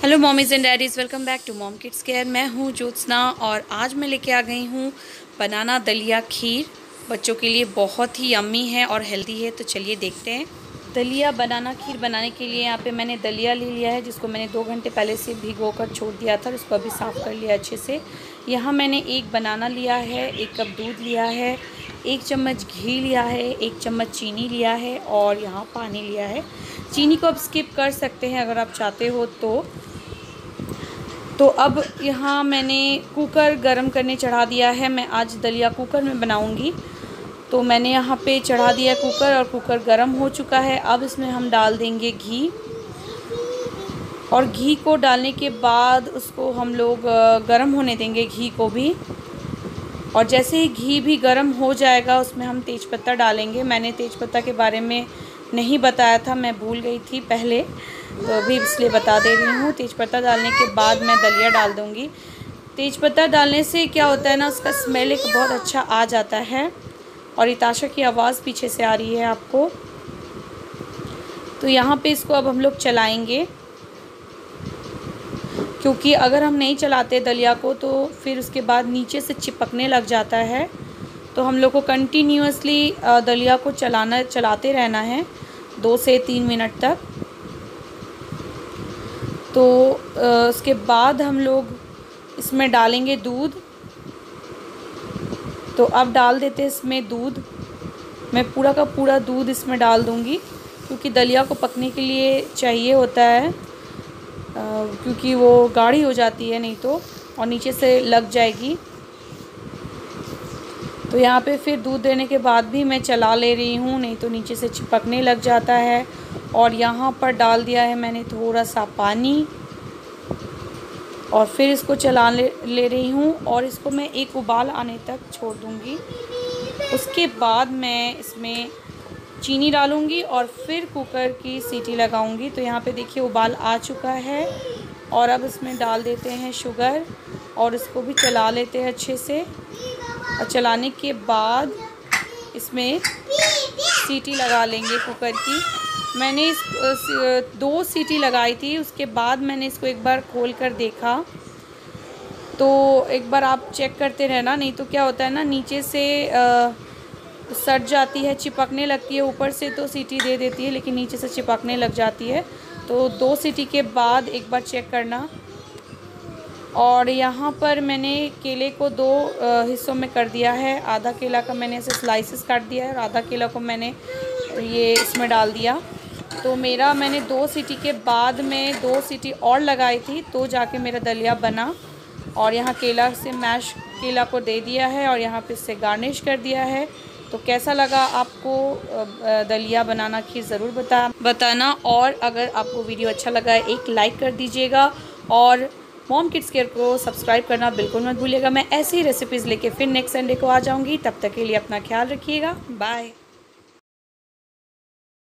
Hello mommies and daddies, welcome back to mom kids care. मैं हूँ ज्योत्सना और आज मैं लेके आ गई हूँ बनाना दलिया खीर। बच्चों के लिए बहुत ही यम्मी है और हेल्दी है, तो चलिए देखते हैं। दलिया बनाना खीर बनाने के लिए यहाँ पे मैंने दलिया ले लिया है, जिसको मैंने 2 घंटे पहले से भिगो कर छोड़ दिया था। उसको अभी साफ़ कर लिया अच्छे से। यहाँ मैंने एक बनाना लिया है, 1 कप दूध लिया है, 1 चम्मच घी लिया है, 1 चम्मच चीनी लिया है और यहाँ पानी लिया है। चीनी को आप स्किप कर सकते हैं अगर आप चाहते हो तो अब यहाँ मैंने कुकर गरम करने चढ़ा दिया है। मैं आज दलिया कुकर में बनाऊंगी, तो मैंने यहाँ पे चढ़ा दिया कुकर और कुकर गरम हो चुका है। अब इसमें हम डाल देंगे घी और घी को डालने के बाद उसको हम लोग गरम होने देंगे घी को भी। और जैसे ही घी भी गरम हो जाएगा उसमें हम तेज़पत्ता डालेंगे। मैंने तेज़पत्ता के बारे में नहीं बताया था, मैं भूल गई थी पहले, तो अभी इसलिए बता दे रही हूँ। तेज़पत्ता डालने के बाद मैं दलिया डाल दूँगी। तेज़पत्ता डालने से क्या होता है ना, उसका स्मेल एक बहुत अच्छा आ जाता है। और इताशा की आवाज़ पीछे से आ रही है आपको। तो यहाँ पे इसको अब हम लोग चलाएँगे, क्योंकि अगर हम नहीं चलाते दलिया को तो फिर उसके बाद नीचे से चिपकने लग जाता है। तो हम लोग को कंटिन्यूअसली दलिया को चलाते रहना है 2 से 3 मिनट तक। तो उसके बाद हम लोग इसमें डालेंगे दूध। तो अब डाल देते हैं इसमें दूध। मैं पूरा का पूरा दूध इसमें डाल दूँगी, क्योंकि दलिया को पकने के लिए चाहिए होता है, क्योंकि वो गाढ़ी हो जाती है नहीं तो, और नीचे से लग जाएगी। तो यहाँ पे फिर दूध देने के बाद भी मैं चला ले रही हूँ, नहीं तो नीचे से चिपकने लग जाता है। और यहाँ पर डाल दिया है मैंने थोड़ा सा पानी और फिर इसको चला ले रही हूँ और इसको मैं एक उबाल आने तक छोड़ दूँगी। उसके बाद मैं इसमें चीनी डालूँगी और फिर कुकर की सीटी लगाऊँगी। तो यहाँ पे देखिए उबाल आ चुका है और अब इसमें डाल देते हैं शुगर और इसको भी चला लेते हैं अच्छे से। और चलाने के बाद इसमें सीटी लगा लेंगे कुकर की। मैंने 2 सीटी लगाई थी, उसके बाद मैंने इसको एक बार खोल कर देखा। तो एक बार आप चेक करते रहना, नहीं तो क्या होता है ना, नीचे से सट जाती है, चिपकने लगती है। ऊपर से तो सीटी दे देती है लेकिन नीचे से चिपकने लग जाती है। तो 2 सीटी के बाद एक बार चेक करना। और यहाँ पर मैंने केले को 2 हिस्सों में कर दिया है। आधा केला का मैंने ऐसे स्लाइसेस काट दिया है और आधा केला को मैंने ये इसमें डाल दिया। तो मैंने 2 सीटी के बाद में 2 सीटी और लगाई थी, तो जाके मेरा दलिया बना। और यहाँ केला से मैश केला को दे दिया है और यहाँ पे इससे गार्निश कर दिया है। तो कैसा लगा आपको दलिया बनाना खीर ज़रूर बताना। और अगर आपको वीडियो अच्छा लगा है एक लाइक कर दीजिएगा और मॉम किड्स केयर को सब्सक्राइब करना बिल्कुल मत भूलिएगा। मैं ऐसी ही रेसिपीज़ लेके फिर नेक्स्ट संडे को आ जाऊँगी। तब तक के लिए अपना ख्याल रखिएगा। बाय।